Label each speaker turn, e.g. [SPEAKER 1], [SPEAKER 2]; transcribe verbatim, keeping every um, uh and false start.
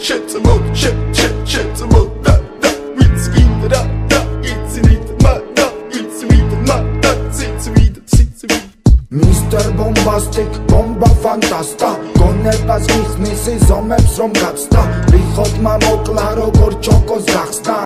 [SPEAKER 1] შეწმოთ შეწმოთ და და ვიც გინდა და და იცით მადა იცით მადა ციცვით ციცვით
[SPEAKER 2] Mister Bombastic, bomba fantasta გონებას გიხსნის ზომებს რომ გაცდა ვიხოთ მამოკლა როგორ ჩოკოს გახსნა